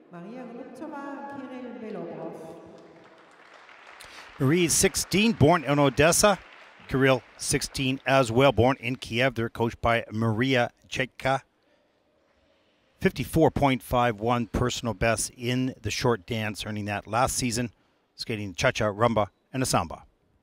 Kirill, BELOBROV. Marie, 16, born in Odessa. Kirill, 16 as well, born in Kiev. They're coached by Maria Cheka. 54.51 personal best in the short dance, earning that last season, skating cha-cha, rumba, and a samba.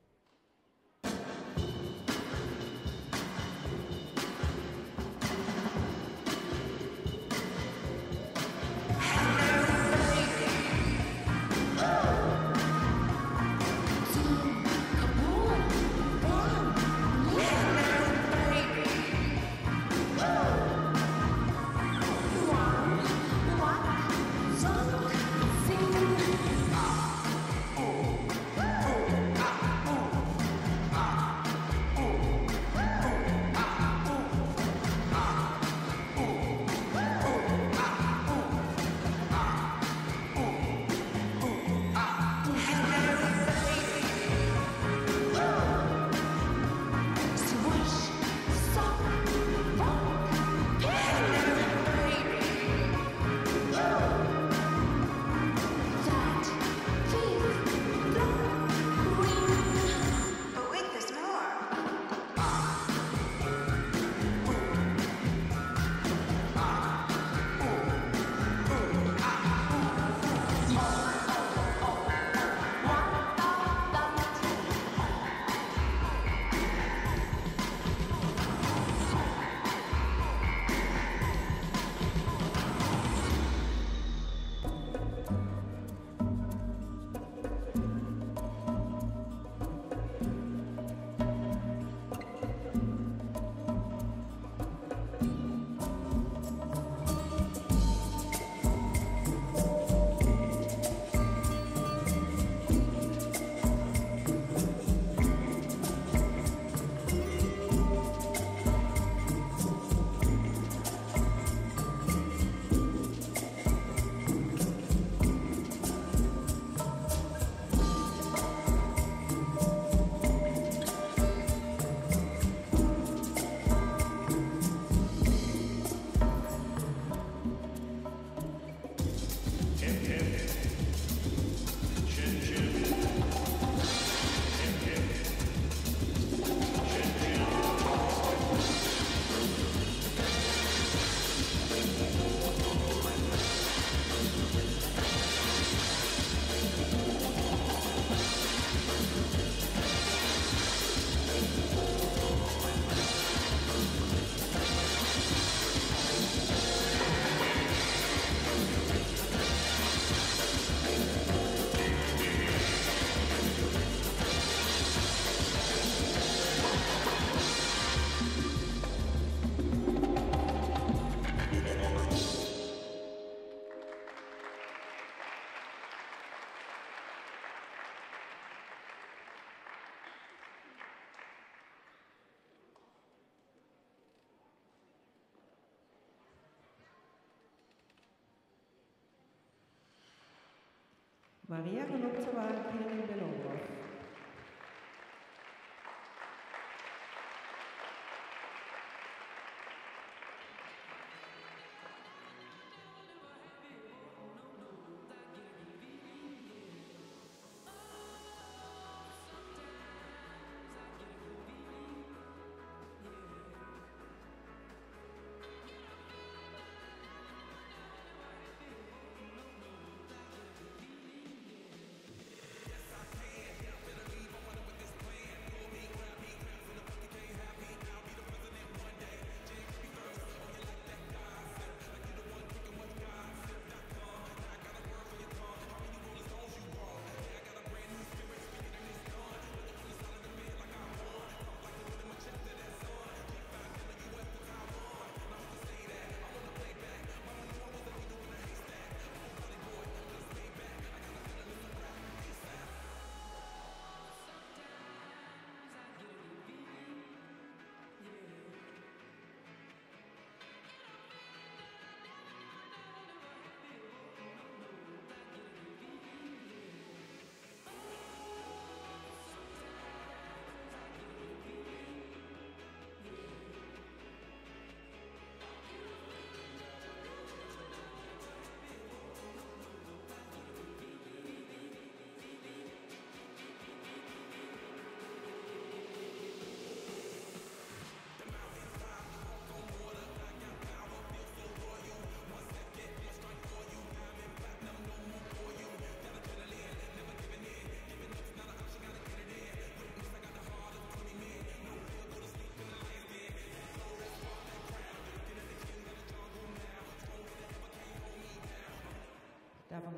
GOLUBTSOVA, Kirill, BELOBROV.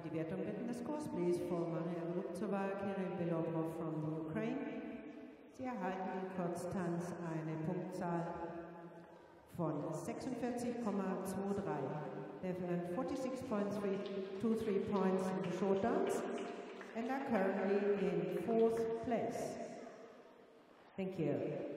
die Wertung bitten. The scores, please, for Maria GOLUBTSOVA, Kirill BELOBROV from the Ukraine. Sie erhalten in Kurztanz eine Punktzahl von 46,23. They've earned 46.323 points in the short dance and are currently in 4th place. Thank you.